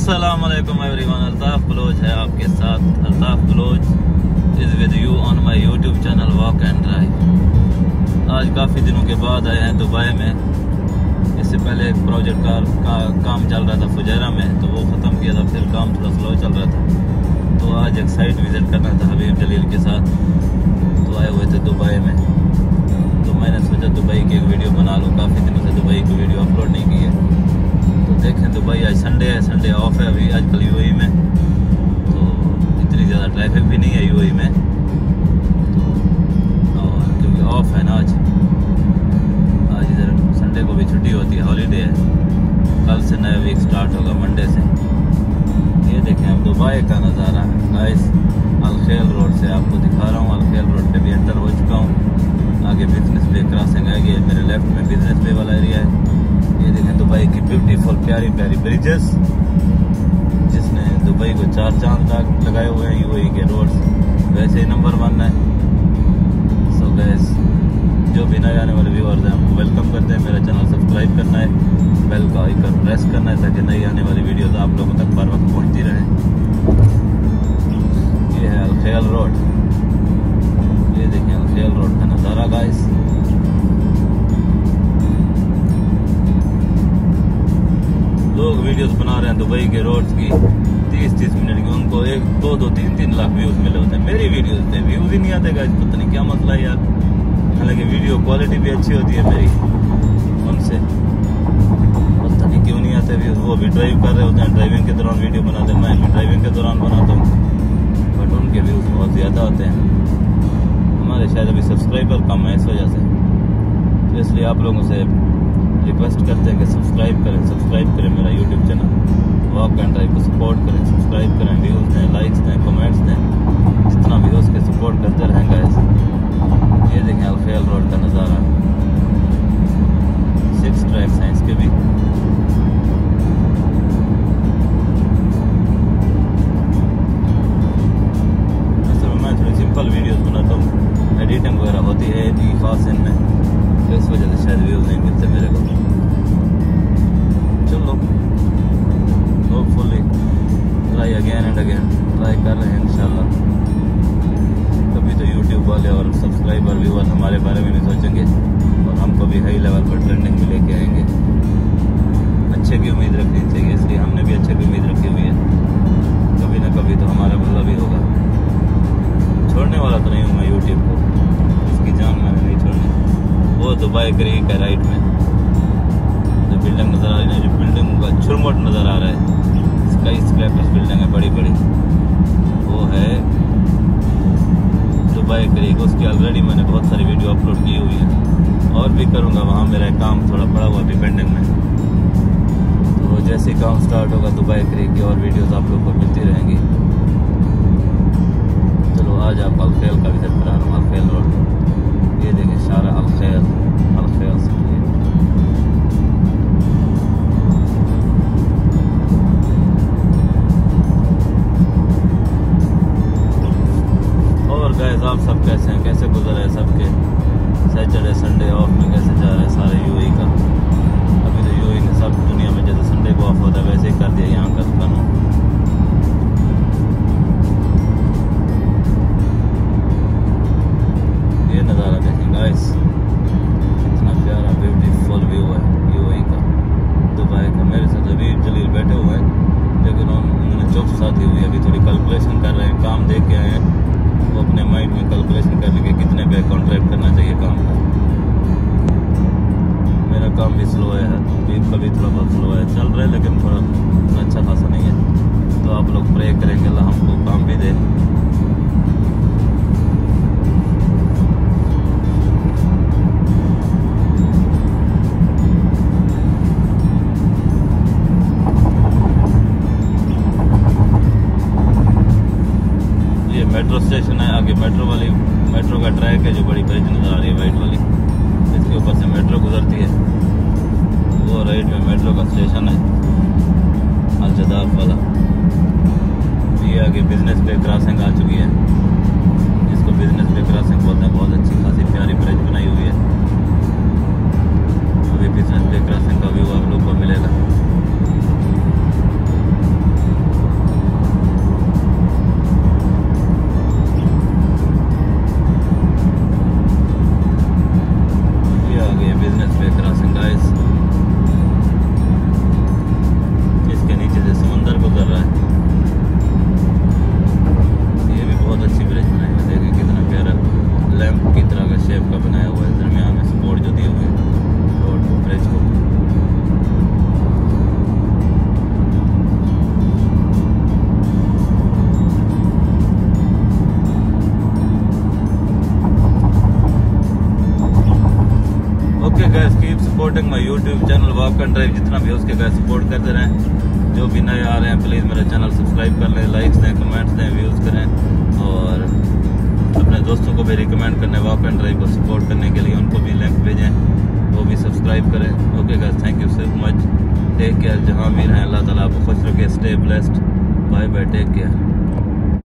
अस्सलाम वालेकुम everyone, Altaf Bloch है आपके साथ। Altaf Baloch is with you on my YouTube channel walk and drive. आज काफ़ी दिनों के बाद आए हैं दुबई में। इससे पहले एक प्रोजेक्ट का काम चल रहा था फुजैरा में, तो वो ख़त्म किया था, फिर काम थोड़ा स्लो चल रहा था। तो आज एक साइट विज़िट करना था हबीब जलील के साथ, तो आए हुए थे दुबई में। तो मैंने सोचा दुबई की एक वीडियो बना लूँ, काफ़ी दिनों से दुबई की वीडियो अपलोड नहीं की है। तो देखें दुबई, आज संडे है, संडे ऑफ है अभी आजकल यूएई में, तो इतनी ज़्यादा ट्रैफिक भी नहीं है यूएई में, तो और क्योंकि ऑफ है ना आज इधर संडे को भी छुट्टी होती है, हॉलीडे है। कल से नया वीक स्टार्ट होगा मंडे से। ये देखें अब दुबई का नज़ारा गाइस, अलखेल रोड से आपको दिखा रहा हूँ। अलखेल रोड पे भी एंटर हो चुका हूँ। आगे बिजनेस पे क्रॉसिंग आएगी, मेरे लेफ्ट में बिजनेस पे वाला एरिया है। ये देखें दुबई की ब्यूटीफुल प्यारी प्यारी ब्रिजेस, जिसने दुबई को 4 चांद लगाए हुए हैं। यूएई के रोड्स वैसे ही नंबर 1 है। सो गाइस, जो भी नए आने वाले व्यूअर्स हैं हमको वेलकम करते हैं। मेरा चैनल सब्सक्राइब करना है, बेल का आइकन प्रेस करना है, ताकि नई आने वाली वीडियोस आप लोगों तक बार वक्त पहुँचती रहे। ये है अलखेल रोड। ये देखें अलखेल रोड का नज़ारा गाइस। लोग वीडियोस बना रहे हैं दुबई के रोड्स की 30-30 मिनट की, उनको 1, 2, 3 लाख व्यूज मिले होते हैं। मेरी वीडियोस पे व्यूज ही नहीं आते गाइस, पता नहीं क्या मसला है यार। हालांकि वीडियो क्वालिटी भी अच्छी होती है मेरी, उनसे पता नहीं क्यों नहीं आते व्यूज। वो भी ड्राइव कर रहे होते हैं, ड्राइविंग के दौरान वीडियो बनाते हैं, मैं भी ड्राइविंग के दौरान बनाता हूँ, बट उनके व्यूज बहुत ज़्यादा आते हैं। हमारे शायद अभी सब्सक्राइबर कम है इस वजह से, तो इसलिए आप लोगों से रिक्वेस्ट करते हैं कि सब्सक्राइब करें मेरा YouTube channel walk and drive को सपोर्ट करें, सब्सक्राइब करें, व्यूज़ दें, लाइक्स दें, कमेंट्स दें। जितना भी हो उसके सपोर्ट करते रहेंगे। ये देखें अलखेल रोड का नज़ारा, 6 ट्रैक्स हैं इसके भी। असल मैं थोड़ी सिंपल वीडियोज़ बनाता हूँ, एडिटिंग वगैरह होती है नहीं खास इनमें, तो इस वजह से शायद व्यूज़ नहीं मिलते मेरे को। चलो hopefully try again and again try कर रहे हैं इंशाल्लाह। कभी तो यूट्यूब वाले और सब्सक्राइबर व्यूअर हमारे बारे में भी सोचेंगे और हमको भी हाई लेवल पर ट्रेंडिंग में लेके आएंगे। अच्छे की उम्मीद रखनी चाहिए, इसलिए हमने भी अच्छे की उम्मीद रखी हुई है। कभी ना कभी तो हमारा भला भी होगा। छोड़ने वाला तो नहीं हूँ मैं यूट्यूब को, इसकी जान मैंने नहीं छोड़नी। वो दुबई क्रीक है राइट में, जो बिल्डिंग नज़र आ रही है, जो बिल्डिंग का झुरमुट नज़र आ रहा है, स्काई स्क्रैपर्स बिल्डिंग है बड़ी बड़ी, वो है दुबई क्रीक। उसकी ऑलरेडी मैंने बहुत सारी वीडियो अपलोड की हुई है और भी करूँगा। वहाँ मेरा काम थोड़ा पड़ा हुआ अभी पेंडिंग में, तो जैसे काम स्टार्ट होगा दुबई क्रीक की और वीडियोज़ आप लोग को मिलती रहेंगी। चलो आज आप अलखेल का विजिट करा रहा हूँ, अलखेल रोड। ये देखें सारा अलखेल से गाइस, आप सब कैसे हैं, कैसे गुजर है सबके सैटरडे संडे ऑफ में, कैसे जा रहे हैं सारे यूएई का। अभी तो यूएई ने सब दुनिया में जैसे संडे को ऑफ होता है वैसे ही कर दिया यहाँ का कानून। ये नज़ारा देखें गाइस, इतना प्यारा ब्यूटीफुल व्यू है यूएई का, दुबई का। मेरे साथ हबीब जलील बैठे हुए हैं, लेकिन उन्होंने चुप साथी हुई, अभी थोड़ी कैलकुलेशन कर रहे हैं, काम देख के आए हैं। वो अपने माइंड में कैलकुलेशन कर लेंगे कितने पे कॉन्ट्रैक्ट करना चाहिए काम का। मेरा काम भी स्लो है, बीफ का भी थोड़ा बहुत स्लो है, चल रहा है, लेकिन थोड़ा अच्छा खासा नहीं है। तो आप लोग प्रे करेंगे अल्लाह हमको काम भी दे। मेट्रो स्टेशन है आगे, मेट्रो का ट्रैक है, जो बड़ी ब्रिज नज़र आ रही है वाइट वाली, इसके ऊपर से मेट्रो गुजरती है। वो राइट में मेट्रो का स्टेशन है अल जदाफ वाला। ये आगे बिजनेस पे क्रॉसिंग आ चुकी है, जिसको बिजनेस पे क्रॉसिंग बोलते हैं। बहुत अच्छी खासी प्यारी ब्रिज बनाई हुई है। अभी बिजनेस पे क्रॉसिंग का व्यू आप लोग को मिलेगा। Supporting my YouTube channel walk and drive. जितना भी हो उसके गाइस सपोर्ट करते रहें। जो भी नए आ रहे हैं प्लीज़ मेरा चैनल सब्सक्राइब कर लें, लाइक्स दें, कमेंट्स दें, व्यूज़ करें और अपने दोस्तों को भी रिकमेंड करने वॉक एंड ड्राइव को सपोर्ट करने के लिए उनको भी लिंक भेजें, वो भी सब्सक्राइब करें। Okay guys, thank you so much. Take care. जहाँ भी रहें अल्लाह ताला आपको खुश रखे। Stay blessed. Bye bye, take care.